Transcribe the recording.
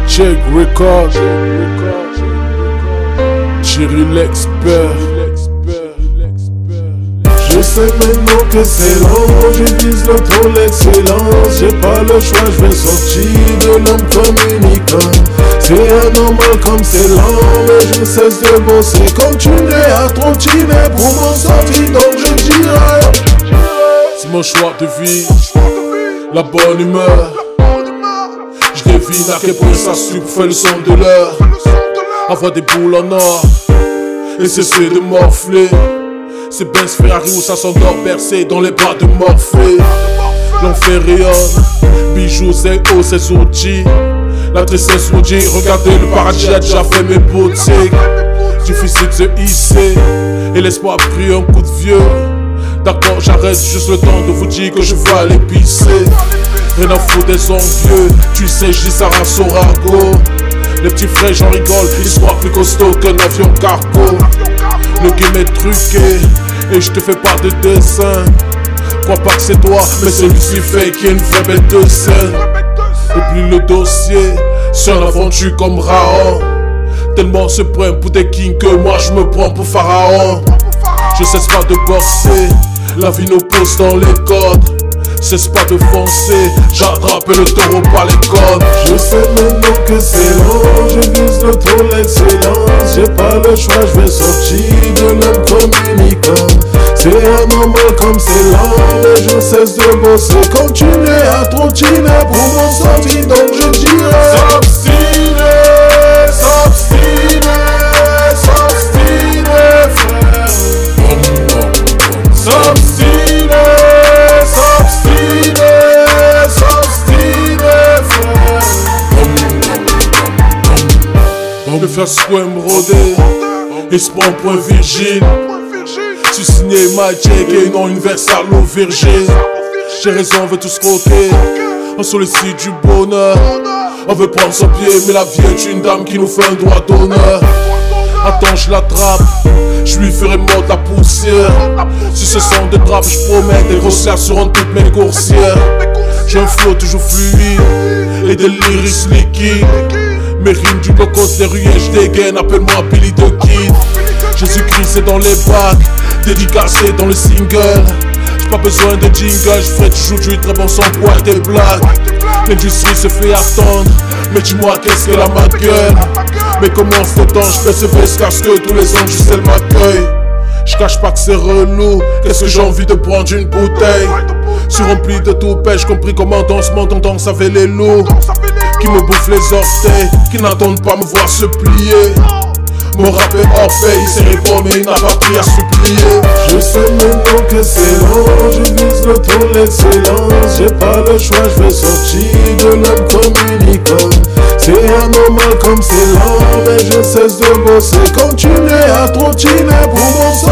Check Record, Thierry l'expert. Je sais maintenant que c'est long, je vise le trône l'excellence. J'ai pas le choix, je vais sortir de l'homme communicant. C'est anormal comme c'est lent, mais je ne cesse de bosser. Continuer à trottiner pour m'en sortir, donc je dirais c'est mon choix de vie, la bonne humeur. Je devine à quel point ça fait le son de l'heure. Avoir des boules en or et cesser de morfler. C'est Benz Ferrari où ça s'endort percé dans les bras de Morphée. L'enfer rayonne, bijoux et haut ses outils. La tristesse nous dit, regardez le paradis a déjà fait mes boutiques. Difficile de se hisser et l'espoir a pris un coup de vieux. D'accord, j'arrête juste le temps de vous dire que je veux aller pisser. Rien à foutre des envieux, tu sais, je dis ça race au ragot. Les petits frères j'en rigole, ils se croient plus costaud qu'un avion cargo. Le game est truqué et je te fais pas de dessin. Crois pas que c'est toi, mais c'est Lucifer qui est une vraie bête de scène. Oublie le dossier, c'est une aventure comme Raon. Tellement se prennent pour des kings que moi je me prends pour Pharaon. Je cesse pas de boxer, la vie nous pose dans les codes. Cesse pas de foncer, j'attrape le taureau par les cornes. Je sais maintenant que c'est long, je vise le trône l'excellence. J'ai pas le choix, je vais sortir de l'homme communicant. C'est anormal comme c'est lent, mais je cesse de bosser. Continuer à trottiner pour m'en sortir, donc je dirais s'obstiner, s'obstiner, s'obstiner, frère. S'obstiner, s'obstiner, s'obstiner, frère. Le faire soit me rôder, il se prend pour un virgile. Tu signé Magic et non Universal ou Virgin. J'ai raison, on veut tous croquer. On sollicite du bonheur. On veut prendre son pied, mais la vie est une dame qui nous fait un droit d'honneur. Attends, je l'attrape, je lui ferai mordre la poussière. Si ce sont des drapes, je promets des grossières seront toutes mes coursières. J'ai un flow toujours fluide et des lyrics liquides. Mes rimes du coco des rues et je dégaine, appelle-moi Billy the Kid. Jésus-Christ c'est dans les bacs, dédicacé dans le single. J'ai pas besoin de jingle, je ferai toujours du très bon son pour être des blagues. L'industrie se fait attendre, mais dis-moi qu'est-ce qu'elle a ma gueule. Mais comment fait-on, je persévère parce que tous les ans Gisèle m'accueille. Je cache pas que c'est relou, qu'est-ce que j'ai envie de prendre une bouteille. Suis rempli de tout pêche, compris comment dans ce monde on danse avec les loups. Qui me bouffent les orteils, qui n'attendent pas me voir se plier. Mon rap est Orphée, il s'est réformé, il n'a pas pris à supplier. Je sais maintenant que c'est long, je vise le trône l'excellence. J'ai pas le choix, je vais sortir de l'homme communicant. C'est anormal comme c'est lent, mais je cesse de bosser. Continuer à trottiner pour mon